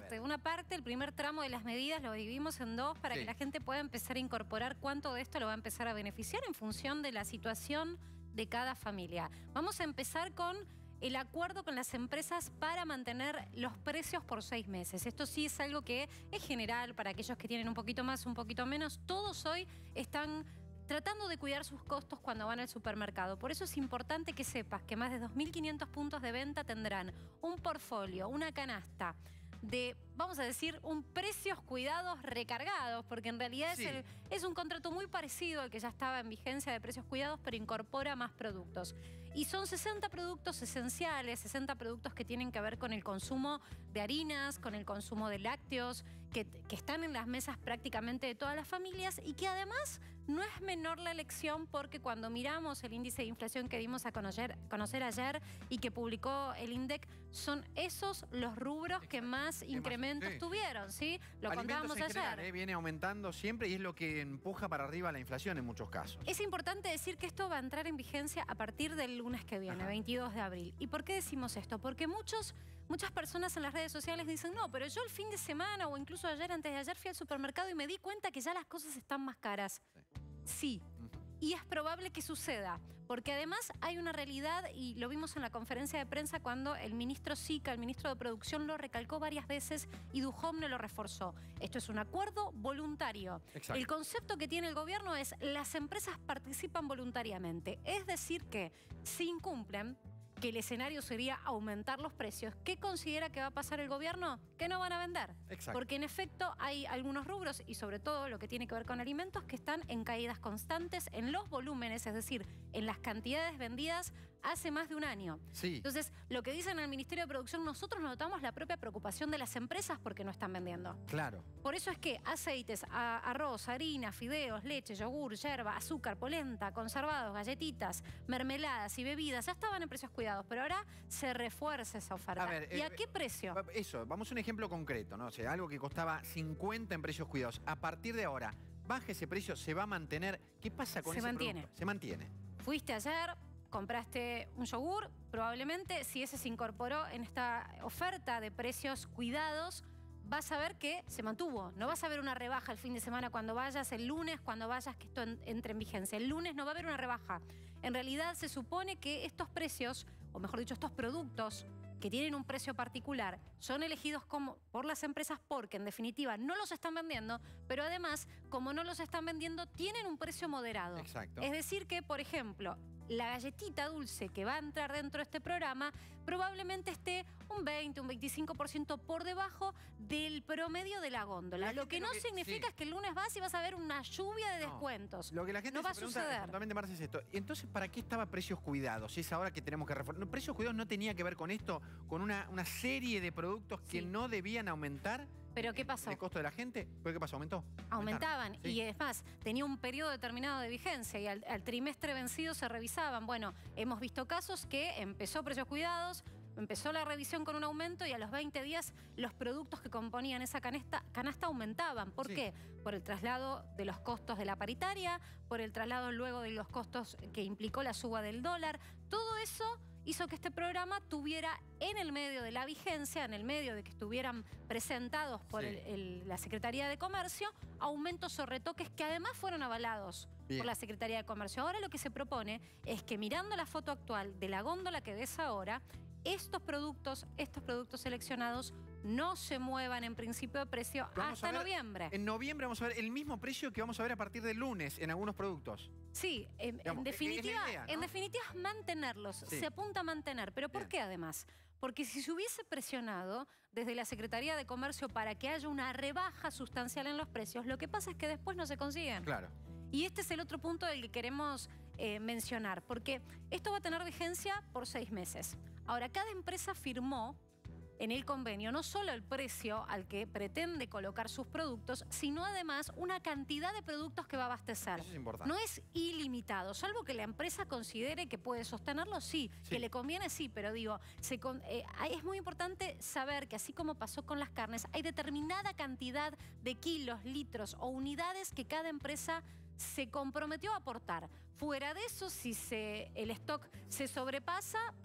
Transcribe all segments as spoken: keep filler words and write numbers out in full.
parte, una parte, el primer tramo de las medidas lo dividimos en dos para Sí. que la gente pueda empezar a incorporar cuánto de esto lo va a empezar a beneficiar en función de la situación de cada familia. Vamos a empezar con el acuerdo con las empresas para mantener los precios por seis meses. Esto sí es algo que es general para aquellos que tienen un poquito más, un poquito menos. Todos hoy están tratando de cuidar sus costos cuando van al supermercado. Por eso es importante que sepas que más de dos mil quinientos puntos de venta tendrán un portfolio, una canasta de, vamos a decir, un precios cuidados recargados, porque en realidad Sí. es, el, es un contrato muy parecido al que ya estaba en vigencia de precios cuidados, pero incorpora más productos. Y son sesenta productos esenciales, sesenta productos que tienen que ver con el consumo de harinas, con el consumo de lácteos, que, que están en las mesas prácticamente de todas las familias y que además no es menor la elección porque cuando miramos el índice de inflación que dimos a conocer, conocer ayer y que publicó el INDEC, son esos los rubros que más incrementos sí. tuvieron, ¿sí? Lo Alimentos contábamos en ayer. general, ¿eh? Viene aumentando siempre y es lo que empuja para arriba la inflación en muchos casos. Es importante decir que esto va a entrar en vigencia a partir del lunes que viene, Ajá. veintidós de abril. ¿Y por qué decimos esto? Porque muchos, muchas personas en las redes sociales dicen, no, pero yo el fin de semana o incluso ayer, antes de ayer, fui al supermercado y me di cuenta que ya las cosas están más caras. Sí. Y es probable que suceda, porque además hay una realidad, y lo vimos en la conferencia de prensa cuando el ministro Sica, el ministro de Producción, lo recalcó varias veces y Duhovne lo reforzó. Esto es un acuerdo voluntario. Exacto. El concepto que tiene el gobierno es las empresas participan voluntariamente, es decir que si incumplen, que el escenario sería aumentar los precios. ¿Qué considera que va a pasar el gobierno? Que no van a vender. Exacto. Porque en efecto hay algunos rubros, y sobre todo lo que tiene que ver con alimentos, que están en caídas constantes en los volúmenes, es decir, en las cantidades vendidas hace más de un año. Sí. Entonces, lo que dicen en el Ministerio de Producción, nosotros notamos la propia preocupación de las empresas porque no están vendiendo. Claro. Por eso es que aceites, a- arroz, harina, fideos, leche, yogur, yerba, azúcar, polenta, conservados, galletitas, mermeladas y bebidas ya estaban en precios cuidados, pero ahora se refuerza esa oferta. A ver, ¿Y eh, a qué precio? Eso, vamos a un ejemplo concreto, ¿no? O sea, algo que costaba cincuenta en precios cuidados. A partir de ahora, baja ese precio, se va a mantener. ¿Qué pasa con Se ese mantiene. producto? Se mantiene. Fuiste ayer, compraste un yogur, probablemente si ese se incorporó en esta oferta de precios cuidados, vas a ver que se mantuvo. No vas a ver una rebaja el fin de semana cuando vayas, el lunes cuando vayas, que esto en- entre en vigencia. El lunes no va a haber una rebaja. En realidad se supone que estos precios, o mejor dicho, estos productos que tienen un precio particular, son elegidos como por las empresas porque en definitiva no los están vendiendo, pero además, como no los están vendiendo, tienen un precio moderado. Exacto. Es decir que, por ejemplo, la galletita dulce que va a entrar dentro de este programa probablemente esté un veinte, un veinticinco por ciento por debajo del promedio de la góndola. La Lo gente que lo no que- significa sí. es que el lunes vas y vas a ver una lluvia de No. descuentos. Lo que la gente no va a se pregunta suceder. puntualmente, Marce, es esto. Entonces, ¿para qué estaba precios cuidados? Si es ahora que tenemos que reforzar. No, ¿precios cuidados no tenía que ver con esto? ¿Con una, una serie de productos que Sí. no debían aumentar? ¿Pero qué pasó? ¿El costo de la gente? ¿Pero qué pasó? ¿Aumentó? Aumentaban, Sí. y es más, tenía un periodo determinado de vigencia y al, al trimestre vencido se revisaban. Bueno, hemos visto casos que empezó precios cuidados, empezó la revisión con un aumento y a los veinte días los productos que componían esa canasta, canasta aumentaban. ¿Por Sí. qué? Por el traslado de los costos de la paritaria, por el traslado luego de los costos que implicó la suba del dólar. Todo eso hizo que este programa tuviera en el medio de la vigencia, en el medio de que estuvieran presentados por Sí. el- el- la Secretaría de Comercio, aumentos o retoques que además fueron avalados Bien. por la Secretaría de Comercio. Ahora lo que se propone es que mirando la foto actual de la góndola que ves ahora, estos productos, estos productos seleccionados no se muevan en principio de precio Vamos hasta a ver- noviembre. En noviembre vamos a ver el mismo precio que vamos a ver a partir del lunes en algunos productos. Sí, en, Digamos, en definitiva, es la idea, ¿no? en definitiva es mantenerlos, Sí. se apunta a mantener. ¿Pero por Bien. qué además? Porque si se hubiese presionado desde la Secretaría de Comercio para que haya una rebaja sustancial en los precios, lo que pasa es que después no se consiguen. Claro. Y este es el otro punto del que queremos eh, mencionar, porque esto va a tener vigencia por seis meses. Ahora, cada empresa firmó en el convenio no solo el precio al que pretende colocar sus productos, sino además una cantidad de productos que va a abastecer. Eso es importante. No es ilimitado, salvo que la empresa considere que puede sostenerlo, sí, Sí. que le conviene, sí, pero digo, se con- eh, hay- es muy importante saber que así como pasó con las carnes, hay determinada cantidad de kilos, litros o unidades que cada empresa se comprometió a aportar. Fuera de eso, si se, el stock se sobrepasa, Bien.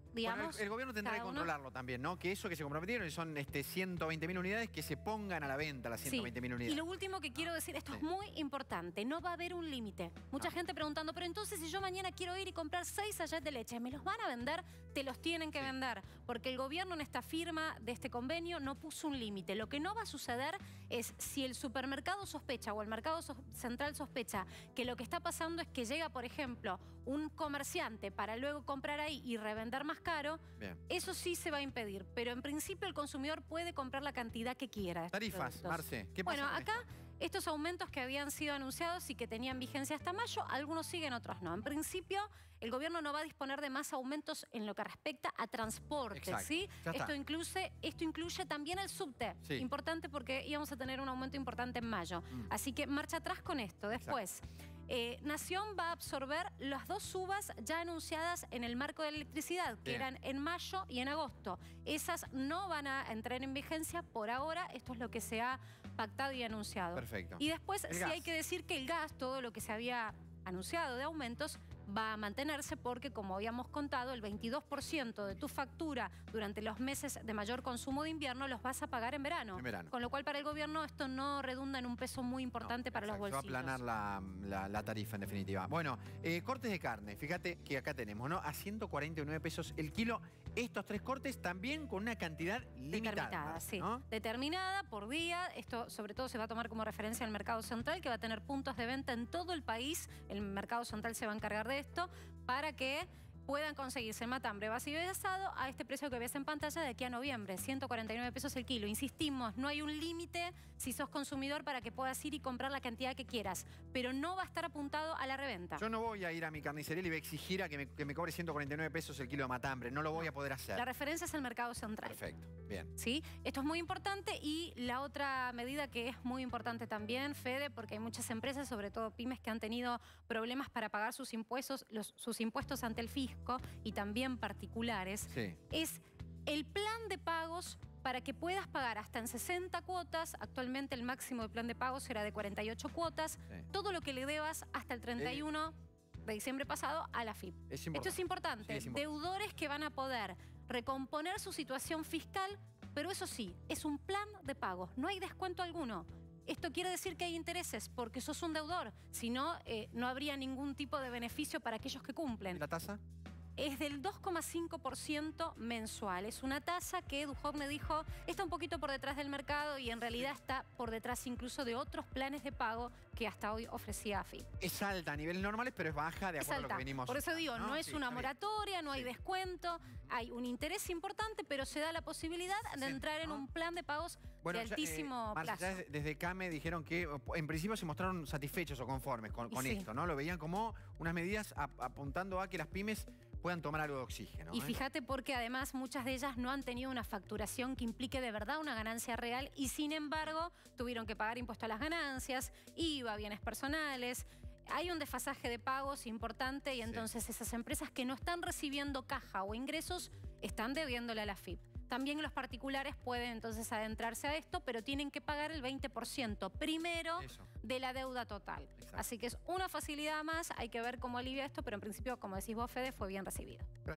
digamos. Bueno, el, el gobierno tendrá que controlarlo también, ¿no? Que eso que se comprometieron, y son este, ciento veinte mil unidades, que se pongan a la venta las ciento veinte mil Sí. unidades. Y lo último que quiero decir, esto Sí. es muy importante, no va a haber un límite. Mucha No. gente preguntando, pero entonces si yo mañana quiero ir y comprar seis sachets de leche, ¿me los van a vender? Te los tienen que Sí. vender, porque el gobierno en esta firma de este convenio no puso un límite. Lo que no va a suceder es si el supermercado sospecha o el mercado so- central sospecha que lo que está pasando es que llega, por ejemplo, un comerciante para luego comprar ahí y revender más caro, Bien. eso sí se va a impedir. Pero en principio el consumidor puede comprar la cantidad que quiera. de estos Tarifas, productos. Marce, ¿qué pasa Bueno, con acá esto? estos aumentos que habían sido anunciados y que tenían vigencia hasta mayo, algunos siguen, otros no. En principio, el gobierno no va a disponer de más aumentos en lo que respecta a transporte, Exacto, ¿sí? ya está. Esto incluye, esto incluye también el subte. Sí. Importante porque íbamos a tener un aumento importante en mayo. Mm. Así que marcha atrás con esto. Después, eh, Nación va a absorber las dos subas ya anunciadas en el marco de la electricidad, que Bien. eran en mayo y en agosto. Esas no van a entrar en vigencia por ahora. Esto es lo que se ha pactado y anunciado. Perfecto. Y después El sí gas. hay que decir que el gas, todo lo que se había anunciado de aumentos, va a mantenerse porque, como habíamos contado, el veintidós por ciento de tu factura durante los meses de mayor consumo de invierno los vas a pagar en verano. En verano. Con lo cual, para el gobierno esto no redunda en un peso muy importante No, para exacto, los bolsillos. Se va a aplanar la, la- la tarifa, en definitiva. Bueno, eh, cortes de carne. Fíjate que acá tenemos, ¿no? A ciento cuarenta y nueve pesos el kilo. Estos tres cortes también con una cantidad limitada. Determinada, sí. ¿no? Determinada por día. Esto sobre todo se va a tomar como referencia al mercado central, que va a tener puntos de venta en todo el país. El mercado central se va a encargar de esto para que puedan conseguirse el matambre vacío y asado a este precio que ves en pantalla de aquí a noviembre, ciento cuarenta y nueve pesos el kilo. Insistimos, no hay un límite si sos consumidor para que puedas ir y comprar la cantidad que quieras, pero no va a estar apuntado a la reventa. Yo no voy a ir a mi carnicería y le voy a exigir a que me, que me cobre ciento cuarenta y nueve pesos el kilo de matambre. No lo voy a poder hacer. La referencia es el mercado central. Perfecto, bien. ¿Sí? Esto es muy importante y la otra medida que es muy importante también, Fede, porque hay muchas empresas, sobre todo pymes, que han tenido problemas para pagar sus impuestos, los, sus impuestos ante el fisco y también particulares, Sí. es el plan de pagos para que puedas pagar hasta en sesenta cuotas. Actualmente el máximo del plan de pagos era de cuarenta y ocho cuotas. Sí. Todo lo que le debas hasta el treinta y uno de diciembre pasado a la F I P. Es Esto importante. es importante. Sí, es importante. Deudores que van a poder recomponer su situación fiscal, pero eso sí, es un plan de pagos, no hay descuento alguno. Esto quiere decir que hay intereses porque sos un deudor, si no, eh, no habría ningún tipo de beneficio para aquellos que ¿Y cumplen. la tasa? Es del dos coma cinco por ciento mensual. Es una tasa que Duhovne dijo está un poquito por detrás del mercado y en realidad está por detrás incluso de otros planes de pago que hasta hoy ofrecía A F I P. Es alta a niveles normales, pero es baja de Es acuerdo a lo alta. que venimos. Por eso digo, no, es Sí, una está bien. moratoria, no hay Sí. descuento, hay un interés importante, pero se da la posibilidad de Sí, entrar en ¿no? un plan de pagos Bueno, de ya, eh, altísimo Marce, plazo. ya desde CAME dijeron que en principio se mostraron satisfechos o conformes con, Y con sí. esto, ¿no? Lo veían como unas medidas ap- apuntando a que las pymes puedan tomar algo de oxígeno. Y ¿eh? fíjate porque además muchas de ellas no han tenido una facturación que implique de verdad una ganancia real y sin embargo tuvieron que pagar impuesto a las ganancias, I V A, bienes personales. Hay un desfasaje de pagos importante y entonces esas empresas que no están recibiendo caja o ingresos están debiéndole a la F I P. También los particulares pueden entonces adentrarse a esto, pero tienen que pagar el veinte por ciento primero Eso. de la deuda total. Exacto. Así que es una facilidad más, hay que ver cómo alivia esto, pero en principio, como decís vos, Fede, fue bien recibido.